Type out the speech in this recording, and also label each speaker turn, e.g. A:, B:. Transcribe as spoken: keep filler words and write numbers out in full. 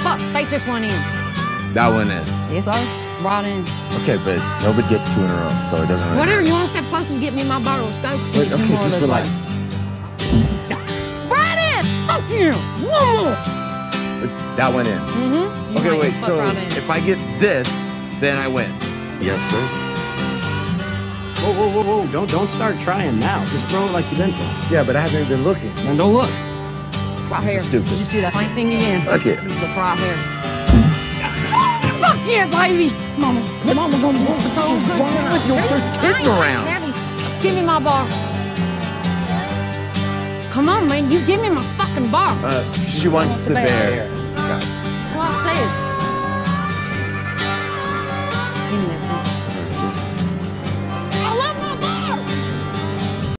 A: fuck? They just went in.
B: That went in.
A: Yes, sir. Right in.
B: Okay, but nobody gets two in a row, so it doesn't really
A: Whatever,
B: matter.
A: you want to step close and get me my bottle of scope?
B: Wait, okay, just relax.
A: Right in! Fuck you! One more!
B: That went in.
A: Mm-hmm.
B: Okay,
A: right,
B: wait,
A: fuck
B: so
A: right in.
B: if I get this, then I win. Yes, sir.
C: Whoa, whoa, whoa, whoa. Don't, don't start trying now. Just throw it like you've been throwing.
B: Yeah, but I haven't been looking.
C: And don't look.
A: Right here.
B: Stupid.
A: Did you see that same thing again?
B: Okay.
A: Just look right here. Fuck yeah, baby! Mama, mama gonna be so good.
B: With your first kids around.
A: Heavy. Give me my bar. Come on, man. You give me my fucking bar.
B: Uh, she wants the bear.
A: That's what I said.